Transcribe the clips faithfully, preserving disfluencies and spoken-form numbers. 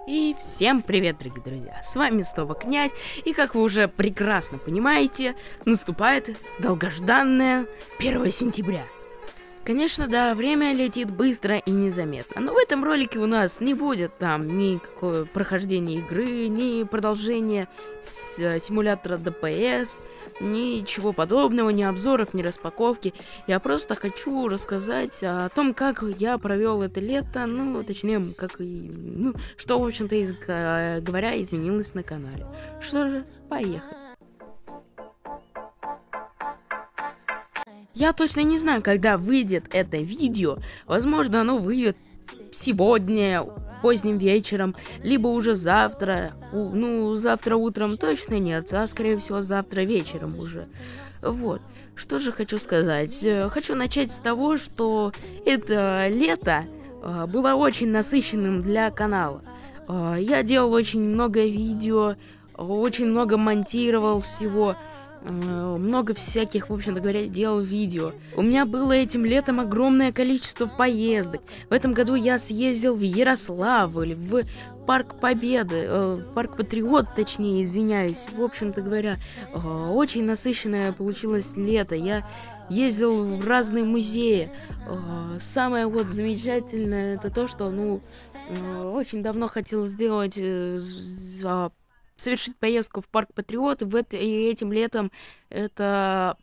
И всем привет, дорогие друзья, с вами снова Князь, и как вы уже прекрасно понимаете, наступает долгожданное первое сентября. Конечно, да, время летит быстро и незаметно, но в этом ролике у нас не будет там никакого прохождения игры, ни продолжения с, симулятора дэ пэ эс, ничего подобного, ни обзоров, ни распаковки. Я просто хочу рассказать о том, как я провел это лето, ну, точнее, как и, ну, что, в общем-то, из, говоря, изменилось на канале. Что же, поехали. Я точно не знаю, когда выйдет это видео. Возможно, оно выйдет сегодня, поздним вечером, либо уже завтра. Ну, завтра утром точно нет, а скорее всего завтра вечером уже. Вот. Что же хочу сказать? Хочу начать с того, что это лето было очень насыщенным для канала. Я делал очень много видео, очень много монтировал всего. Много всяких, в общем-то говоря, делал видео. У меня было этим летом огромное количество поездок. В этом году я съездил в Ярославль, в Парк Победы, э, Парк Патриот, точнее, извиняюсь. В общем-то говоря, э, очень насыщенное получилось лето. Я ездил в разные музеи. Э, самое вот замечательное это то, что, ну, э, очень давно хотел сделать э, за совершить поездку в Парк Патриот, и, в это, и этим летом это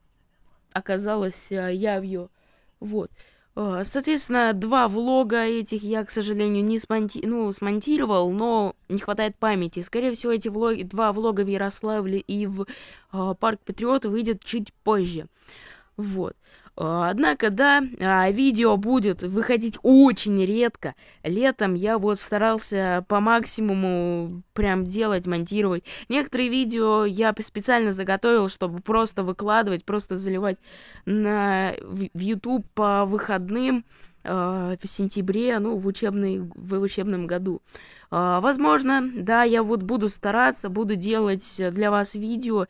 оказалось явью. Вот. Соответственно, два влога этих я, к сожалению, не смонти... ну, смонтировал, но не хватает памяти. Скорее всего, эти влоги, два влога в Ярославле и в э, Парк Патриот выйдут чуть позже. Вот. Однако, да, видео будет выходить очень редко. Летом я вот старался по максимуму прям делать, монтировать. Некоторые видео я специально заготовил, чтобы просто выкладывать, просто заливать на, в YouTube по выходным э, в сентябре, ну, в, учебный, в учебном году. Э, возможно, да, я вот буду стараться, буду делать для вас видео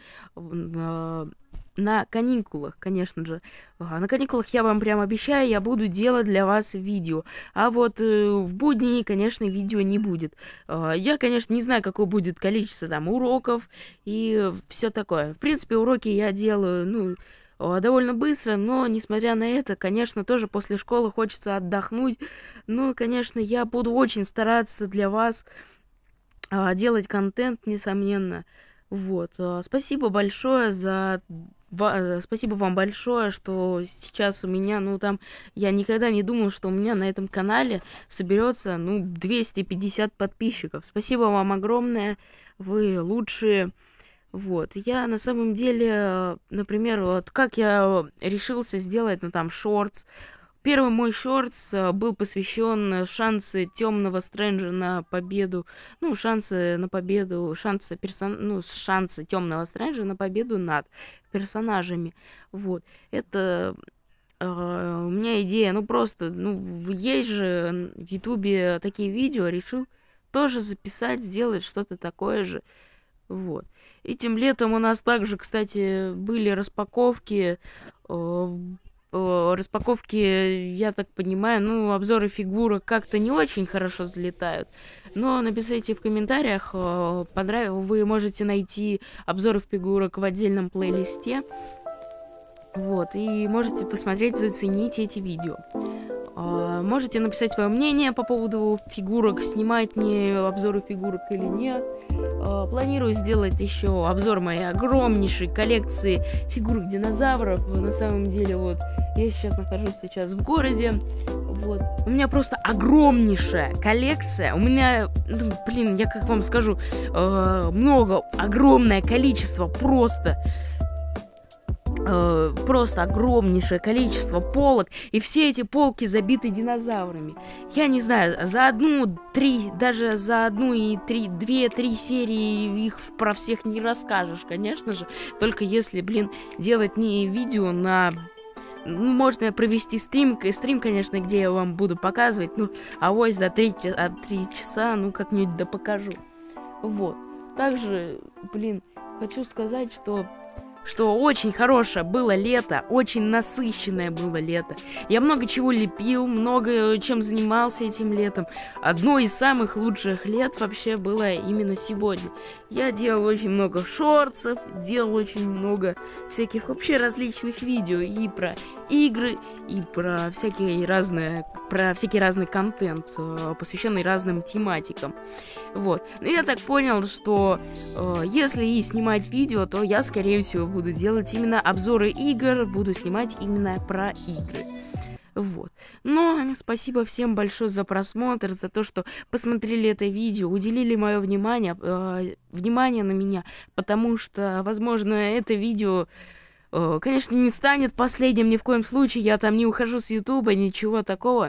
э, на каникулах, конечно же. На каникулах я вам прям обещаю, я буду делать для вас видео. А вот э, в будни, конечно, видео не будет. Э, я, конечно, не знаю, какое будет количество там уроков и все такое. В принципе, уроки я делаю, ну, довольно быстро, но, несмотря на это, конечно, тоже после школы хочется отдохнуть. Ну, конечно, я буду очень стараться для вас э, делать контент, несомненно. Вот. Э, спасибо большое за... Спасибо вам большое, что сейчас у меня, ну, там, я никогда не думал, что у меня на этом канале соберется, ну, двести пятьдесят подписчиков. Спасибо вам огромное, вы лучшие. Вот, я на самом деле, например, вот как я решился сделать, ну, там, шортс. Первый мой шортс был посвящен шансы Темного Стрэнджа на победу, ну, шансы на победу, шансы персон... ну, шансы Темного Стрэнджа на победу над персонажами. Вот, это э, у меня идея, ну, просто, ну, есть же в Ютубе такие видео, решил тоже записать, сделать что-то такое же. Вот. Этим летом у нас также, кстати, были распаковки. Э, Распаковки, я так понимаю, ну, обзоры фигурок как-то не очень хорошо залетают. Но напишите в комментариях, понравилось, вы можете найти обзоры фигурок в отдельном плейлисте. Вот, и можете посмотреть, заценить эти видео. Можете написать свое мнение по поводу фигурок, снимать мне обзоры фигурок или нет. Планирую сделать еще обзор моей огромнейшей коллекции фигурок динозавров. На самом деле, вот, я сейчас нахожусь сейчас в городе. Вот. У меня просто огромнейшая коллекция. У меня, ну, блин, я как вам скажу, э, много, огромное количество просто... Э, просто огромнейшее количество полок, и все эти полки забиты динозаврами. Я не знаю, за одну, три, даже за одну и три, две-три серии их про всех не расскажешь, конечно же. Только если, блин, делать не видео на... Ну, можно провести стрим, стрим, конечно, где я вам буду показывать, ну, авось за три часа, ну, как-нибудь да покажу. Вот. Также, блин, хочу сказать, что что очень хорошее было лето, очень насыщенное было лето. Я много чего лепил, много чем занимался этим летом. Одно из самых лучших лет вообще было именно сегодня. Я делал очень много шортсов, делал очень много всяких вообще различных видео и про игры, и про всякие разные, про всякий разный контент, посвященный разным тематикам. Вот. Но я так понял, что э, если и снимать видео, то я, скорее всего, буду делать именно обзоры игр, буду снимать именно про игры. Вот. Но спасибо всем большое за просмотр, за то, что посмотрели это видео, уделили мое внимание, э, внимание на меня, потому что, возможно, это видео, э, конечно, не станет последним ни в коем случае, я там не ухожу с Ютуба, ничего такого.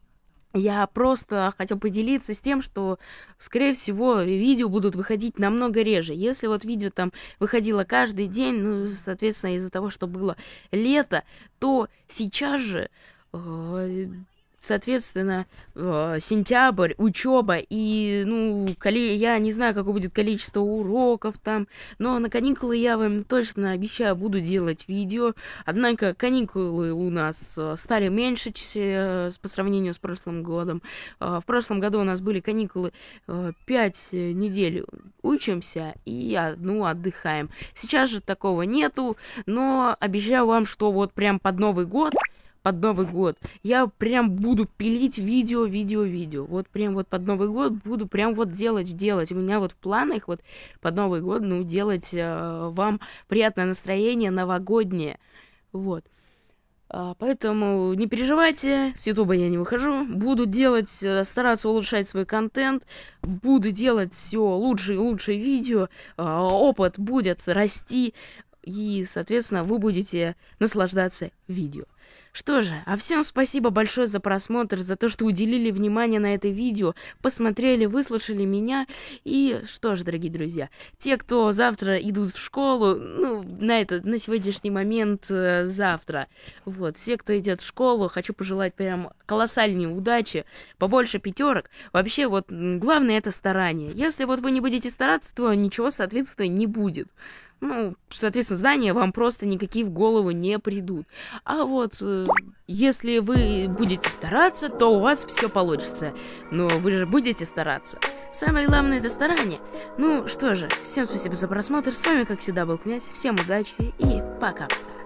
Я просто хотел поделиться с тем, что, скорее всего, видео будут выходить намного реже. Если вот видео там выходило каждый день, ну, соответственно, из-за того, что было лето, то сейчас же, э, соответственно, э, сентябрь, учеба, и, ну, коли... я не знаю, какое будет количество уроков там, но на каникулы я вам точно обещаю, буду делать видео. Однако каникулы у нас стали меньше э, по сравнению с прошлым годом. Э, в прошлом году у нас были каникулы э, пять недель учимся и одну отдыхаем. Сейчас же такого нету, но обещаю вам, что вот прям под Новый год, под Новый год я прям буду пилить видео, видео, видео. Вот прям вот под Новый год буду прям вот делать, делать. У меня вот в планах вот под Новый год, ну, делать э, вам приятное настроение новогоднее. Вот. А, поэтому не переживайте, с Ютуба я не выхожу. Буду делать, стараться улучшать свой контент. Буду делать все лучше и лучше видео. А, опыт будет расти. И, соответственно, вы будете наслаждаться видео. Что же, а всем спасибо большое за просмотр, за то, что уделили внимание на это видео, посмотрели, выслушали меня. И что же, дорогие друзья, те, кто завтра идут в школу, ну, на этот, на сегодняшний момент э, завтра, вот, все, кто идет в школу, хочу пожелать прям колоссальной удачи, побольше пятерок. Вообще, вот, главное это старание. Если вот вы не будете стараться, то ничего, соответственно, не будет. Ну, соответственно, знания вам просто никакие в голову не придут. А вот э, если вы будете стараться, то у вас все получится. Но вы же будете стараться. Самое главное это старание. Ну что же, всем спасибо за просмотр. С вами, как всегда, был Князь. Всем удачи и пока-пока.